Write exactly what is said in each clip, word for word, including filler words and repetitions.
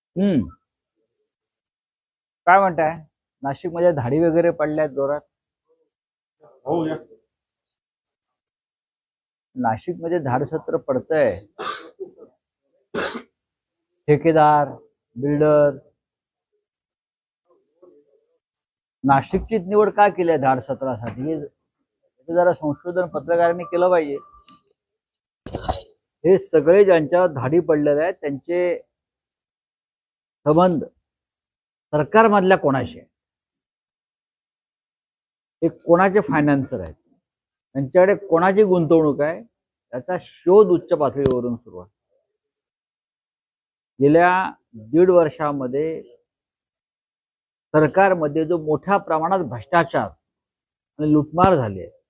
हम्म काय म्हणताय? नाशिक मध्ये धाडी वगैरे पडल्यात जोरात. हो या. नाशिक मध्ये धाड सत्र पडतंय. ठेकेदार, बिल्डर. नाशिकची निवड का केली आहे धाड सत्रासाठी? हे हे जरा संशोधन पत्रकारांनी केलं पाहिजे. हे सगळे ज्यांच्यावर धाडी पडलेले आहेत त्यांचे संबंध सरकारमधल्या कोणाशी आहे? हे कोणाचे फायनान्सर आहेत? त्यांच्याकडे कोणाची गुंतवणूक आहे याचा शोध उच्च पातळीवरून सुरू आहे. गेल्या दीड वर्षामध्ये सरकारमध्ये जो मोठ्या प्रमाणात भ्रष्टाचार आणि लुटमार झाली आहे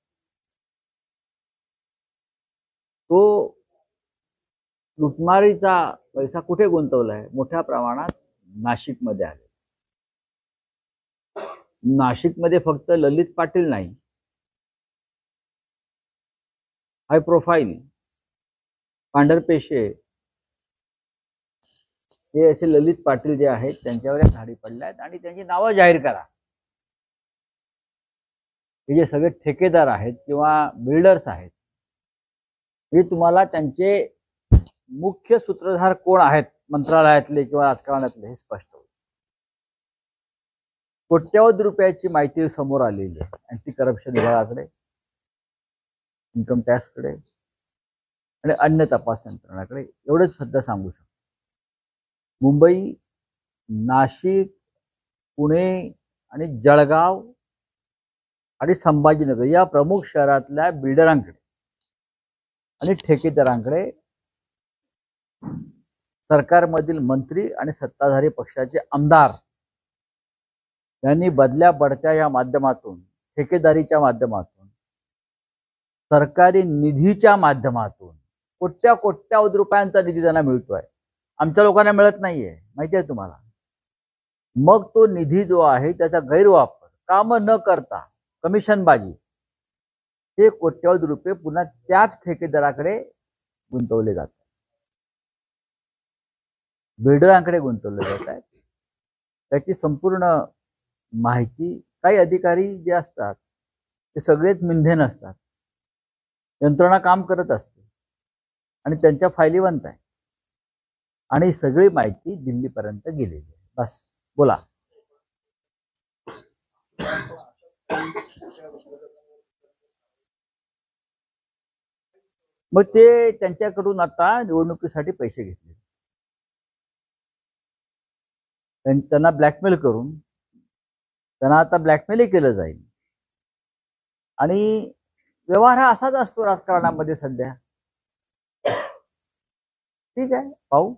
तो लुटमारीचा पैसा कुठे गुंतवलाय? मोठ्या प्रमाणात नाशिकमध्ये आहे. नाशिकमध्ये फक्त ललित पाटील नाही, हाय प्रोफाईल पांढरपेशे हे असे ललित पाटील जे आहेत त्यांच्यावर धाडी पडल्या आहेत आणि त्यांची नावं जाहीर करा. हे जे सगळे ठेकेदार आहेत किंवा बिल्डर्स आहेत हे तुम्हाला त्यांचे मुख्य सूत्रधार कोण आहेत मंत्रालयातले किंवा राजकारणातले हे स्पष्ट होईल. कोट्यवधी रुपयाची माहिती समोर आलेली आहे अँटी करप्शन विभागाकडे, इन्कम टॅक्सकडे आणि अन्य तपास यंत्रणाकडे. एवढंच सध्या सांगू शकतो. मुंबई, नाशिक, पुणे आणि जळगाव आणि संभाजीनगर या प्रमुख शहरातल्या बिल्डरांकडे आणि ठेकेदारांकडे सरकारमधील मंत्री आणि सत्ताधारी पक्षाचे आमदार यांनी बदल्या बढत्या या माध्यमातून, ठेकेदारीच्या माध्यमातून, सरकारी निधीच्या माध्यमातून कोट्या कोट्यावधी रुपयांचा निधी त्यांना मिळतोय. आमच्या लोकांना मिळत नाहीये, माहिती आहे तुम्हाला. मग तो निधी जो आहे त्याचा गैरवापर, काम न करता कमिशनबाजी, हे कोट्यवधी रुपये पुन्हा त्याच ठेकेदाराकडे गुंतवले जातात, बिल्डरांकडे गुंतवले जात आहेत. त्याची संपूर्ण माहिती काही अधिकारी जे असतात ते सगळेच मिंधे नसतात, यंत्रणा काम करत असते आणि त्यांच्या फायली बनत आहे आणि सगळी माहिती दिल्लीपर्यंत गेलेली आहे. बस बोला. मग ते त्यांच्याकडून आता निवडणुकीसाठी पैसे घेतले, त्यांना ब्लॅकमेल करून त्यांना आता ब्लॅकमेलही केलं जाईल. आणि व्यवहार हा असाच असतो राजकारणामध्ये सध्या. ठीक आहे, पाहू.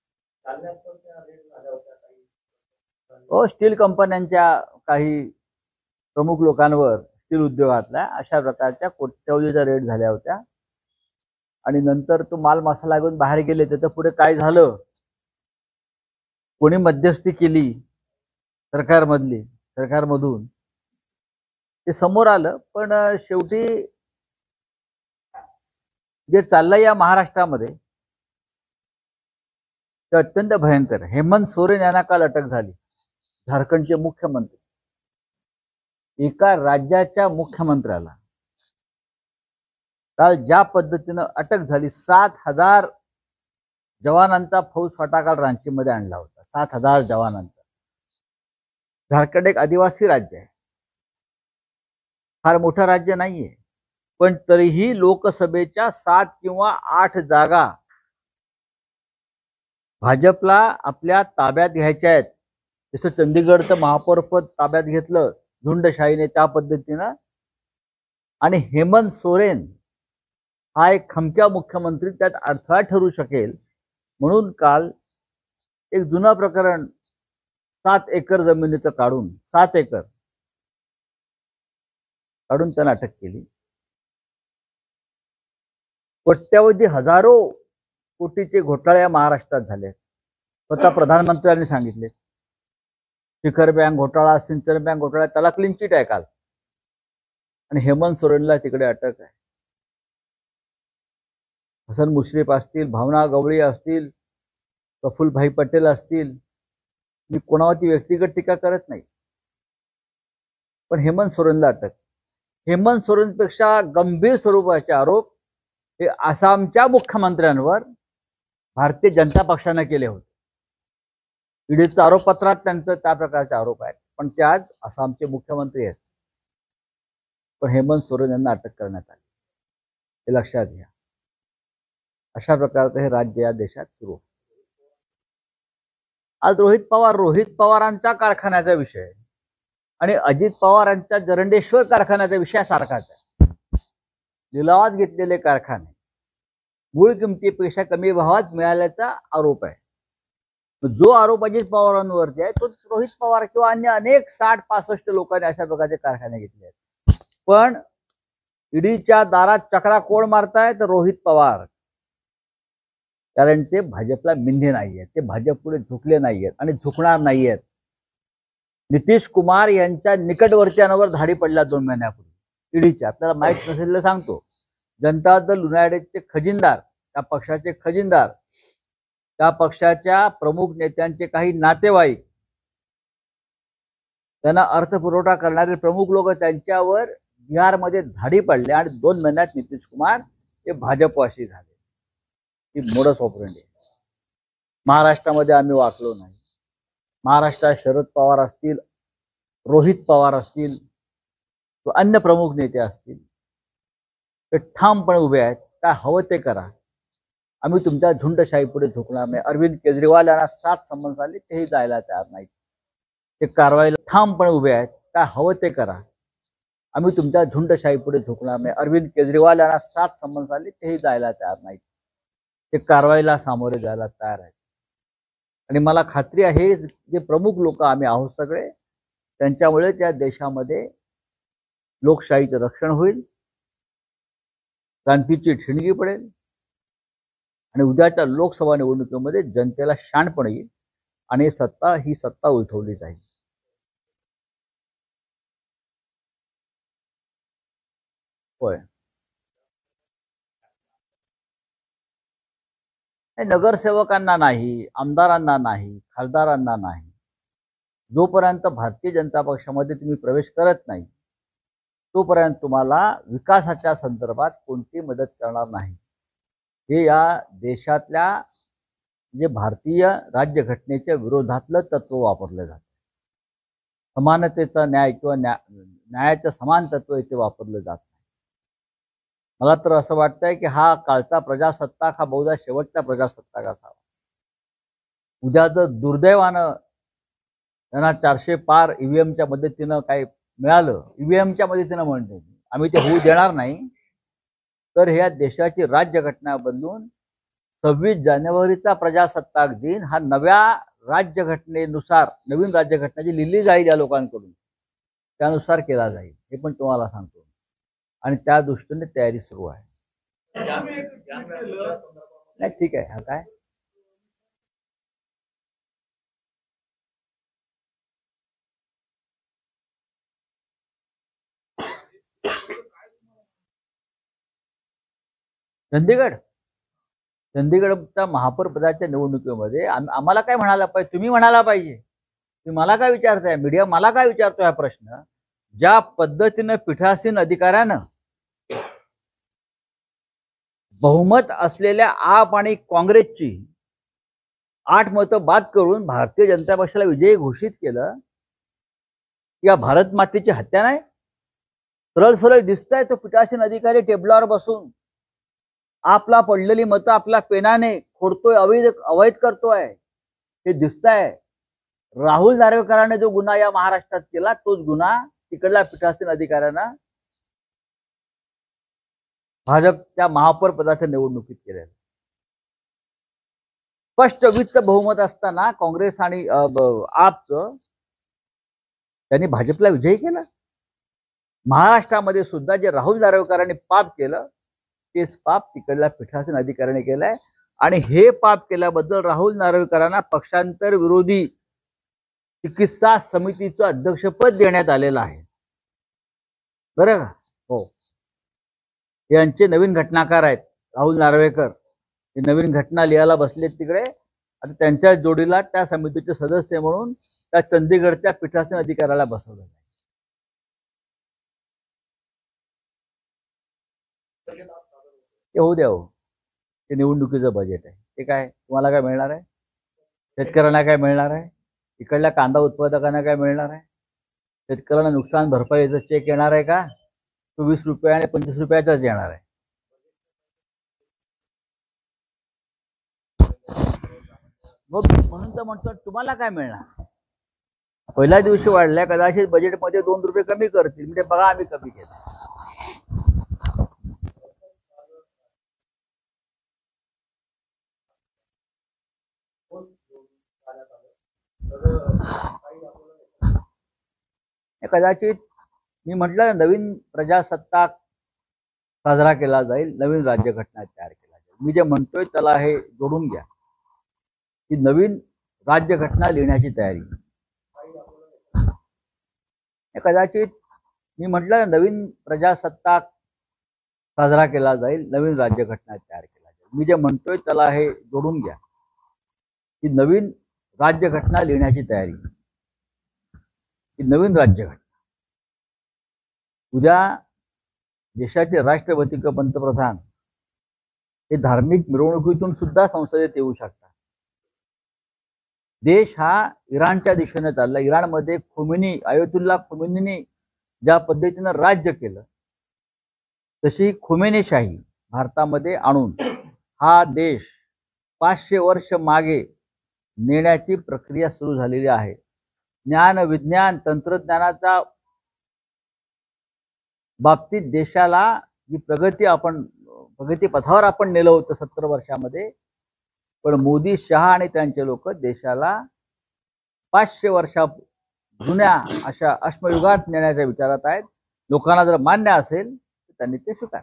हो, स्टील कंपन्यांच्या काही प्रमुख लोकांवर, स्टील उद्योगातल्या अशा प्रकारच्या कोट्यवधीच्या रेट झाल्या होत्या आणि नंतर तो माल मसाला घेऊन बाहेर गेले. त्याचं पुढे काय झालं, कोणी मध्यस्थी केली सरकारमधली सरकारमधून ते समोर आलं. पण शेवटी जे चाललंय या महाराष्ट्रामध्ये ते अत्यंत भयंकर. हेमंत सोरेन यांना काल अटक झाली. झारखंडचे मुख्यमंत्री, एका राज्याच्या मुख्यमंत्र्याला काल ज्या पद्धतीनं अटक झाली, सात हजार जवानांचा फौज फाटा काल रांचीमध्ये आणला होता. सात हजार जवानांचा. झारखंड एक आदिवासी राज्य आहे, फार मोठं राज्य नाहीये, पण तरीही लोकसभेच्या सात किंवा आठ जागा भाजपला आपल्या ताब्यात घ्यायच्या आहेत. जसं चंदीगडचं महापौर पद ताब्यात घेतलं झुंडशाहीने, त्या पद्धतीनं. आणि हेमंत सोरेन हा एक खमक्या मुख्यमंत्री त्यात अडथळा ठरू शकेल म्हणून काल एक जुनं प्रकरण सात एकर जमिनीचं काढून सात एकर काढून त्यांना अटक केली. कोट्यवधी हजारो कोटीचे घोटाळे महाराष्ट्रात झाले. स्वतः प्रधानमंत्र्यांनी सांगितले. शिखर बँक घोटाळा, सिंचन बँक घोटाळा, त्याला क्लीन चिट आहे काल. आणि हेमंत सोरेनला तिकडे अटक आहे. हसन मुश्रीफ असतील, भावना गवळी असतील, प्रफुल्लभाई पटेल असतील, मी कोणावरती व्यक्तिगत टीका करत नाही, पण हेमंत सोरेनला अटक. हेमंत सोरेनपेक्षा गंभीर स्वरूपाचे आरोप हे आसामच्या मुख्यमंत्र्यांवर भारतीय जनता पक्षाने केले होते. ईडीच्या आरोपपत्रात त्यांचं त्या प्रकारचे आरोप आहेत, पण ते आज आसामचे मुख्यमंत्री आहेत. पण हेमंत सोरेन यांना अटक करण्यात आली, हे लक्षात घ्या. अशा प्रकारचं हे राज्य या देशात सुरू. आज रोहित पवार रोहित पवारांच्या कारखान्याचा विषय आणि अजित पवारांच्या जरंडेश्वर कारखान्याचा विषय सारखाच आहे. लिलावात घेतलेले कारखाने मूळ किमतीपेक्षा कमी भावात मिळाल्याचा आरोप आहे. जो आरोप अजित पवारांवरती आहे तो रोहित पवार किंवा अन्य अनेक साठ पासष्ट लोकांनी अशा प्रकारचे कारखाने घेतले आहेत. पण ईडीच्या दारात चक्रा कोण मारतायत? रोहित पवार. कारण ते भाजपला मिंधे नाहीयेत, ते भाजप पुढे झुकले नाहीयेत आणि झुकणार नाहीयेत. नितीश कुमार यांच्या निकटवर्तीयांवर धाडी पडल्या दोन महिन्यापूर्वी ईडीच्या. आपल्याला माहित नसेल सांगतो. जनता दल युनायटेडचे खजिनदार, त्या पक्षाचे खजिनदार, त्या पक्षाच्या प्रमुख नेत्यांचे काही नातेवाईक, त्यांना अर्थपुरवठा करणारे प्रमुख लोक त्यांच्यावर बिहारमध्ये धाडी पडले आणि दोन महिन्यात नितीश कुमार हे भाजपवासी झाले. ही मोडस ऑपरेंडी. महाराष्ट्रामध्ये आम्ही वाकलो नाही. महाराष्ट्रात शरद पवार असतील, रोहित पवार असतील, अन्य प्रमुख नेते असतील, ते ठामपणे उभे आहेत. काय हवं ते करा, आम्ही तुमच्या झुंडशाही पुढे झुकणार नाही. अरविंद केजरीवाल यांना सात समन्स आले, तेही जायला तयार नाहीत. ते कारवाईला ठामपणे उभे आहेत. काय हवं ते करा, आम्ही तुमच्या झुंडशाही पुढे झुकणार नाही. अरविंद केजरीवाल यांना सात समन्स आले, तेही जायला तयार नाहीत. ते कारवाईला सामोरे जायला तयार आहेत. आणि मला खात्री आहे जे प्रमुख लोक आम्ही आहोत सगळे, त्यांच्यामुळे त्या देशामध्ये लोकशाहीचं रक्षण होईल, क्रांतीची ठिणगी पडेल आणि उद्याच्या लोकसभा निवडणुकीमध्ये जनतेला शाणपण येईल आणि सत्ता ही सत्ता उलथवली जाईल. होय, नगरसेवकांना नाही, आमदारांना नाही, खासदारांना नाही. जोपर्यंत भारतीय जनता पक्षामध्ये तुम्ही प्रवेश करत नाही तोपर्यंत तुम्हाला विकासाच्या संदर्भात कोणती मदत करणार नाही. हे या देशातल्या जे भारतीय राज्यघटनेच्या विरोधातलं तत्व वापरलं जातं. समानतेचा न्याय किंवा न्यायाचं समान तत्व इथे वापरलं जात नाही. मला तर असं वाटतंय की हा कालचा प्रजासत्ताक हा बहुधा शेवटचा प्रजासत्ताक असावा. उद्या जर दुर्दैवानं त्यांना चारशे पार ईव्हीएमच्या मदतीनं काही मिळालं, ईव्हीएमच्या मदतीनं म्हणतो आम्ही ते होऊ देणार नाही, तर ह्या देशाची राज्यघटना बदलून सव्वीस जानेवारीचा प्रजासत्ताक दिन हा नव्या राज्यघटनेनुसार, नवीन राज्यघटना जी लिहिली जाईल या लोकांकडून त्यानुसार केला जाईल. हे पण तुम्हाला सांगतो आणि त्या दृष्टीने तयारी सुरू आहे. नाही ठीक आहे. हा काय चंदीगड चंदीगडच्या महापौर पदाच्या निवडणुकीमध्ये आम्हाला काय म्हणायला पाहिजे? तुम्ही म्हणायला पाहिजे. तुम्ही मला काय विचारताय? मीडिया मला काय विचारतोय हा प्रश्न? ज्या पद्धतीनं पीठासीन अधिकाऱ्यानं बहुमत असलेल्या आप आणि काँग्रेसची आठ मतं बाद करून भारतीय जनता पक्षाला विजयी घोषित केलं, या भारत मातेची हत्या नाही? सरळ सरळ दिसतंय तो पीठासीन अधिकारी टेबलावर बसून आपला पडलेली मतं आपल्या पेनाने खोडतोय, अवैध अवैध करतोय, हे दिसतंय. राहुल नार्वेकरांनी जो गुन्हा या महाराष्ट्रात केला तोच गुन्हा तिकडल्या पीठासीन अधिकाऱ्यांना भाजपच्या महापौर पदाच्या निवडणुकीत केलेला. स्पष्ट वित्त बहुमत असताना काँग्रेस आणि आपचं त्यांनी भाजपला विजयी केला. महाराष्ट्रामध्ये सुद्धा जे राहुल नार्वेकरांनी पाप केलं तेच पाप तिकडल्या पीठासीन अधिकाऱ्याने केलंय आणि हे पाप केल्याबद्दल राहुल नार्वेकरांना पक्षांतर विरोधी चिकित्सा समितीचं अध्यक्षपद देण्यात आलेलं आहे. बरं का? हो, यांचे नवीन घटनाकार आहेत राहुल नार्वेकर. हे नवीन घटना लिहायला बसलेत तिकडे आणि त्यांच्या जोडीला त्या समितीचे सदस्य म्हणून त्या चंदीगडच्या पीठासीन अधिकाऱ्याला बसवलं. ते होऊ द्या हो, ते निवडणुकीचं बजेट आहे. ते काय तुम्हाला काय मिळणार आहे? शेतकऱ्यांना काय मिळणार आहे? इकडल्या कांदा उत्पादकांना काय मिळणार आहे? शेतकऱ्यांना नुकसान भरपाईचा चेक येणार आहे का? तो वीस रुपये आणि पंचवीस रुपयाचाच येणार आहे. मग म्हणून तर म्हणतो तुम्हाला काय मिळणार? पहिल्या दिवशी वाढल्या, कदाचित बजेटमध्ये दोन रुपये कमी करतील, म्हणजे बघा आम्ही कमी केलं. कदाचित मी म्हटलं नवीन प्रजासत्ताक साजरा केला जाईल, नवीन राज्यघटना तयार केला जाईल. मी जे म्हणतोय त्याला हे जोडून घ्या की नवीन राज्यघटना लिहिण्याची तयारी. कदाचित मी म्हटलं नवीन प्रजासत्ताक साजरा केला जाईल, नवीन राज्यघटना तयार केला जाईल. मी जे म्हणतोय त्याला हे जोडून घ्या की नवीन राज्यघटना लिहिण्याची तयारी, की नवीन राज्यघटना. उद्या देशाचे राष्ट्रपती किंवा पंतप्रधान हे धार्मिक मिरवणुकीतून सुद्धा संसदेत येऊ शकतात. देश हा इराणच्या दिशेने चालला. इराणमध्ये खोमेनी, आयतुल्ला खोमेनीने ज्या पद्धतीनं राज्य केलं, तशी खोमेनीशाही भारतामध्ये आणून हा देश पाचशे वर्ष मागे नेण्याची प्रक्रिया सुरू झालेली आहे. ज्ञान, विज्ञान, तंत्रज्ञानाचा बाबतीत देशाला जी प्रगती आपण प्रगती पथावर आपण नेलं होतं सत्तर वर्षामध्ये, पण मोदी, शहा आणि त्यांचे लोक देशाला पाचशे वर्षा जुन्या अशा अश्मयुगात नेण्याच्या विचारात आहेत. लोकांना जर मान्य असेल तर त्यांनी ते स्वीकार.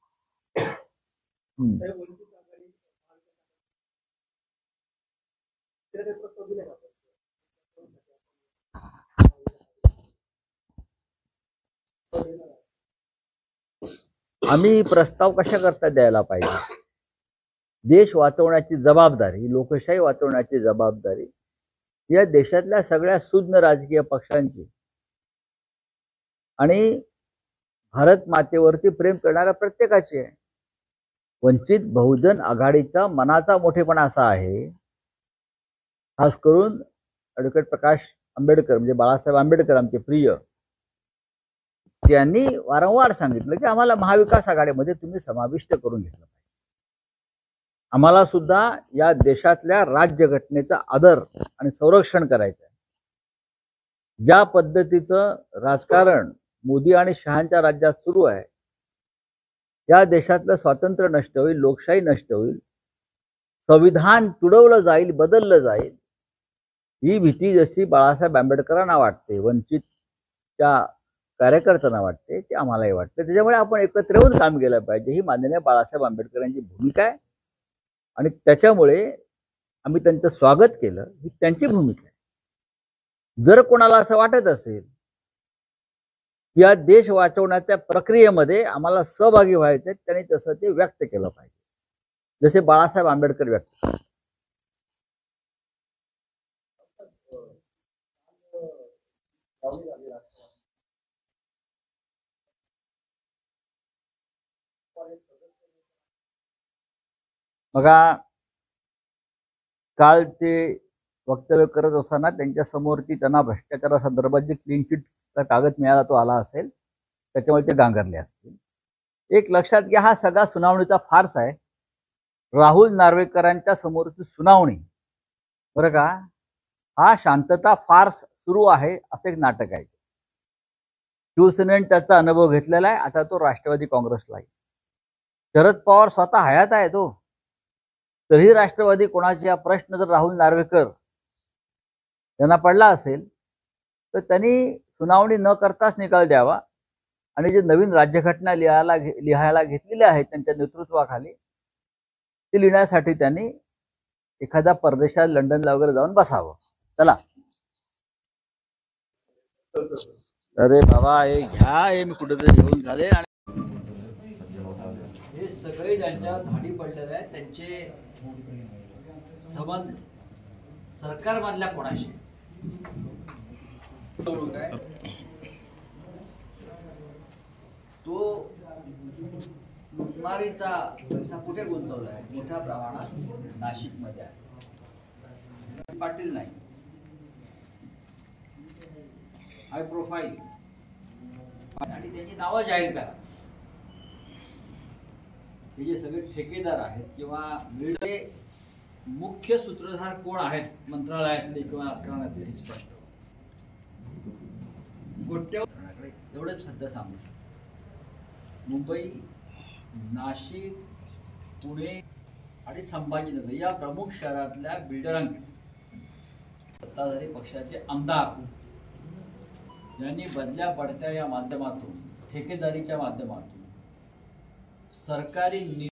आम्ही प्रस्ताव कशा करता द्यायला पाहिजे? देश वाचवण्याची जबाबदारी, लोकशाही वाचवण्याची जबाबदारी या देशातल्या सगळ्या सुज्ञ राजकीय पक्षांची आणि भारत मातेवरती प्रेम करणाऱ्या प्रत्येकाची आहे. वंचित बहुजन आघाडीचा मनाचा मोठेपणा असा आहे, खास करून ॲडव्होकेट प्रकाश आंबेडकर म्हणजे बाळासाहेब आंबेडकर आमचे प्रिय, त्यांनी वारंवार सांगितलं की आम्हाला महाविकास आघाडीमध्ये तुम्ही समाविष्ट करून घेतलं पाहिजे. आम्हाला सुद्धा या देशातल्या राज्यघटनेचा आदर आणि संरक्षण करायचं आहे. ज्या पद्धतीचं राजकारण मोदी आणि शहांच्या राज्यात सुरू आहे, या देशातलं स्वातंत्र्य नष्ट होईल, लोकशाही नष्ट होईल, संविधान तुडवलं जाईल, बदललं जाईल, ही भीती जशी बाळासाहेब आंबेडकरांना वाटते, वंचितच्या कार्यकर्त्यांना वाटते, ते आम्हालाही वाटते. त्याच्यामुळे आपण एकत्र येऊन काम केलं पाहिजे, ही माननीय बाळासाहेब आंबेडकरांची भूमिका आहे आणि त्याच्यामुळे आम्ही त्यांचं स्वागत केलं, ही त्यांची भूमिका आहे. जर कोणाला असं वाटत असेल की या देश वाचवण्याच्या प्रक्रियेमध्ये आम्हाला सहभागी व्हायचे, त्यांनी तसं ते व्यक्त केलं पाहिजे, जसे बाळासाहेब आंबेडकर व्यक्त केले. बघा, काल ते वक्तव्य करत असताना त्यांच्या समोरची त्यांना भ्रष्टाचारासंदर्भात जे क्लीन चिटचा कागद मिळाला तो आला असेल, त्याच्यामुळे ते गांगरले असतील. एक लक्षात घ्या, हा सगळा सुनावणीचा फार्स आहे. राहुल नार्वेकरांच्या समोरची सुनावणी, बरं का, हा शांतता फार्स सुरू आहे असं एक नाटक आहे. शिवसेनेने त्याचा अनुभव घेतलेला आहे, आता तो राष्ट्रवादी काँग्रेसला आहे. शरद पवार स्वतः हयात आहे तो, तरीही राष्ट्रवादी कोणाचे हा प्रश्न जर राहुल नार्वेकर यांना पडला असेल तर त्यांनी सुनावणी न करताच निकाल द्यावा आणि जे नवीन राज्यघटना लिहायला लिहायला घेतलेले आहेत त्यांच्या नेतृत्वाखाली, ते लिहिण्यासाठी त्यांनी एखाद्या परदेशात लंडनला वगैरे जाऊन बसावं. चला, अरे बाबा हे घ्या, हे मी कुठेतरी घेऊन झाले. आणि हे सगळे ज्यांच्या धाडी पडलेले आहेत त्यांचे संबंध सरकारमधल्या कोणाशी काय तो लुटमारीचा पैसा कुठे गुंतवलाय? मोठ्या प्रमाणात नाशिकमध्ये आहे. पाटील नाही, हाय प्रोफाईल, आणि त्यांची नावं जाहीर करा. हे जे सगळे ठेकेदार आहेत किंवा बिल्डरचे मुख्य सूत्रधार कोण आहेत मंत्रालयातले किंवा राजकारणातले हे स्पष्ट गोट्याकडे एवढंच सध्या सांगू शकतो. मुंबई, नाशिक, पुणे आणि संभाजीनगर या प्रमुख शहरातल्या बिल्डरांकडे सत्ताधारी पक्षाचे आमदार यांनी बदल्या पडत्या या माध्यमातून ठेकेदारीच्या माध्यमातून सरकारी